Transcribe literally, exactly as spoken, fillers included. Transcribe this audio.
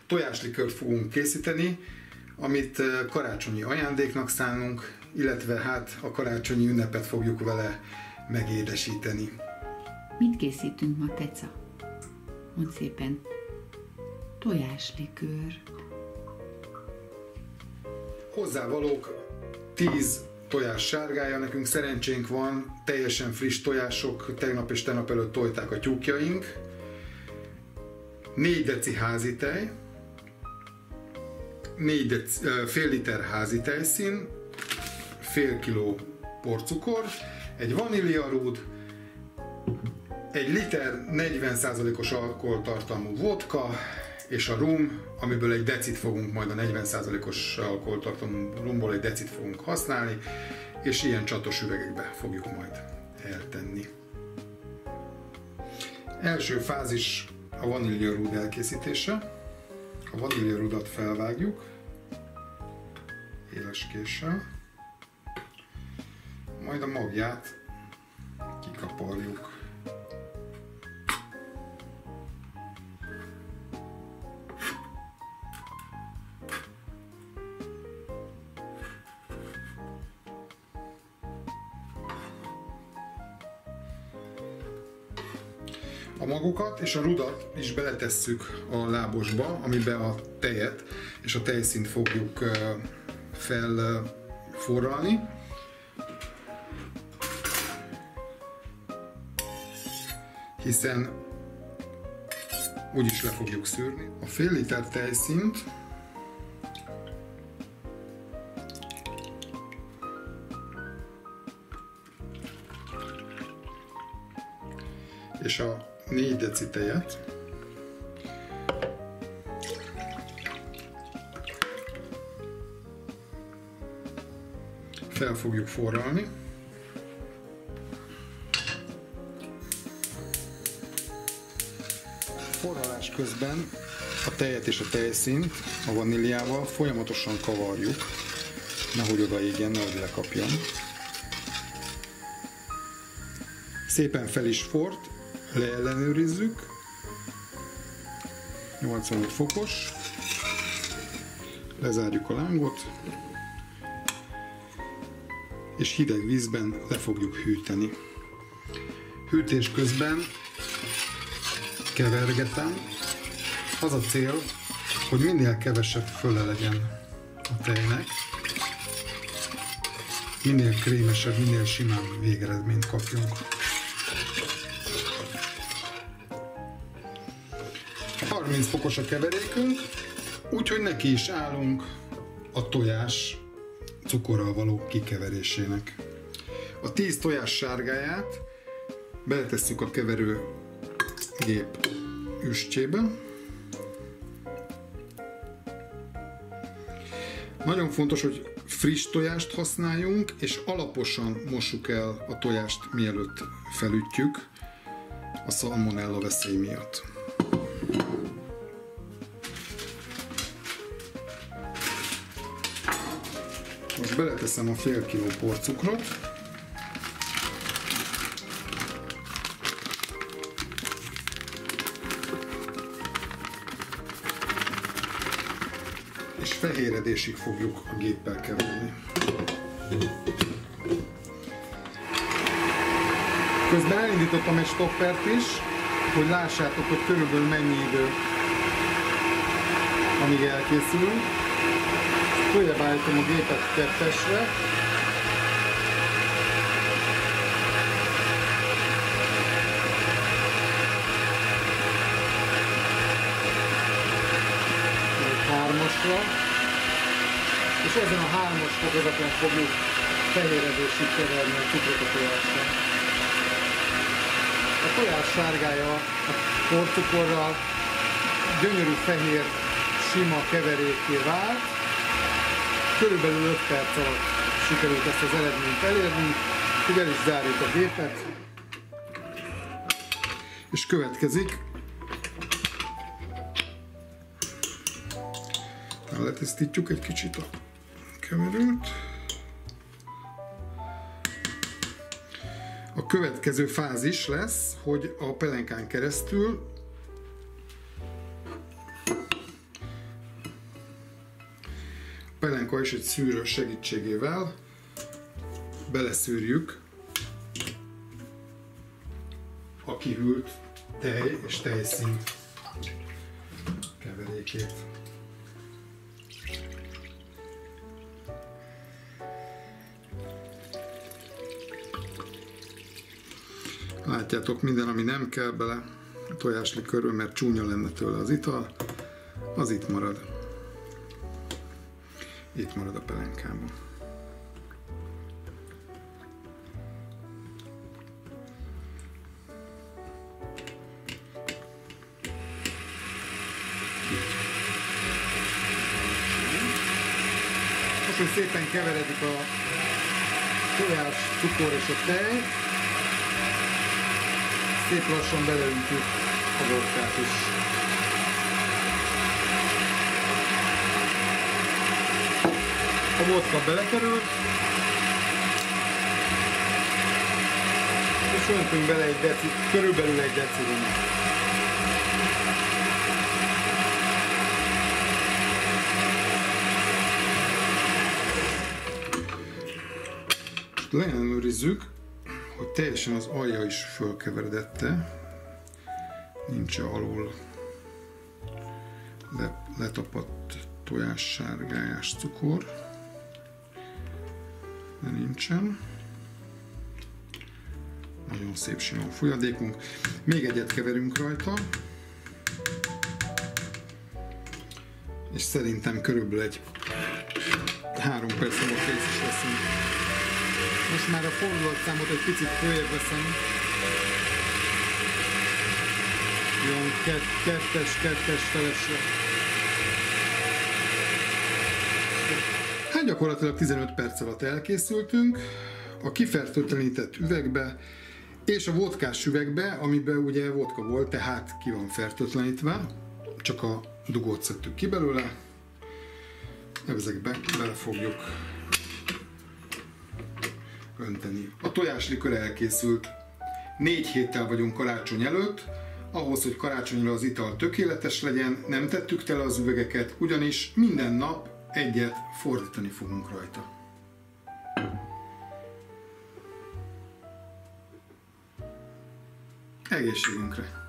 tojáslikört fogunk készíteni, amit karácsonyi ajándéknak szánunk, illetve hát a karácsonyi ünnepet fogjuk vele megédesíteni. Mit készítünk ma, Teca? Mondd szépen. Tojáslikőr. Hozzávalók tíz tojás sárgája, nekünk szerencsénk van, teljesen friss tojások, tegnap és tegnap előtt tojták a tyúkjaink. négy deci házi tej, négy deci, fél liter házi tejszín, fél kiló porcukor, egy vaníliarúd, egy liter negyven százalékos alkoholtartalmú vodka, és a rum, amiből egy decit fogunk majd a negyven százalékos alkoholtartalmú rumból egy decit fogunk használni, és ilyen csatos üvegekbe fogjuk majd eltenni. Első fázis a vaníliarúd elkészítése. A vaníliarudat felvágjuk éles késsel, majd a magját kikaparjuk. A magokat és a rudat is beletesszük a lábosba, amiben a tejet és a tejszínt fogjuk felforralni. Hiszen úgyis le fogjuk szűrni. A fél liter tejszínt és a négy deci tejet fel fogjuk forralni. Forralás közben a tejet és a tejszínt a vaníliával folyamatosan kavarjuk, nehogy odaégjen, nehogy lekapjon. Szépen fel is fort, leellenőrizzük, nyolcvanöt fokos, lezárjuk a lángot, és hideg vízben le fogjuk hűteni. Hűtés közben kevergetem. Az a cél, hogy minél kevesebb fölle legyen a tejnek, minél krémesebb, minél simán végeredményt kapjunk. harminc fokos a keverékünk, úgyhogy neki is állunk a tojás cukorral való kikeverésének. A tíz tojás sárgáját beletesszük a keverőgép üstjébe. Nagyon fontos, hogy friss tojást használjunk, és alaposan mossuk el a tojást, mielőtt felütjük a szalmonella veszély miatt. Most beleteszem a fél kiló porcukrot. És fehéredésig fogjuk a géppel keverni. Közben elindítottam egy stoppert is, hogy lássátok, hogy körülbelül mennyi idő, amíg elkészül. Följebb állítom a gépet kettesre. Hármasra. És ezen a hármas fokozaton fogjuk fehéredésig keverni a cukrot a tojásra. A tojás sárgája a porcukorral gyönyörű fehér, sima keverékké vált. Körülbelül öt perc alatt sikerült ezt az eredményt elérni, hogy el is zárjuk a gépet, és következik letisztítjuk egy kicsit a keverőt. A következő fázis lesz, hogy a pelenkán keresztül pelenka és egy szűrő segítségével beleszűrjük a kihűlt tej és tejszín keverékét. Látjátok, minden, ami nem kell bele a tojáslikörbe, mert csúnya lenne tőle az ital, az itt marad. Itt marad a pelenkában. Most, hogy szépen keveredik a tojás, cukor és a tej, szép lassan beleüntjük a vodkát is. A vodka belekerült, és öntünk bele egy deci, körülbelül egy decilomot. Leellenőrizzük, hogy teljesen az alja is fölkeveredette, nincs alul le, letapadt tojás sárgályás cukor, de nincsen. Nagyon szép sima folyadékunk. Még egyet keverünk rajta, és szerintem körülbelül egy három perc múlva kész is leszünk. Most már a fordulatszámot egy picit följebb veszem. Ilyen kettes, kettes felesre. Hát gyakorlatilag tizenöt perc alatt elkészültünk. A kifertőtlenített üvegbe és a vodkás üvegbe, amiben ugye vodka volt, tehát ki van fertőtlenítve. Csak a dugót szedtük ki belőle. Ezekbe bele fogjuk önteni. A tojáslikör elkészült. Négy héttel vagyunk karácsony előtt. Ahhoz, hogy karácsonyra az ital tökéletes legyen, nem tettük tele az üvegeket, ugyanis minden nap egyet fordítani fogunk rajta. Egészségünkre!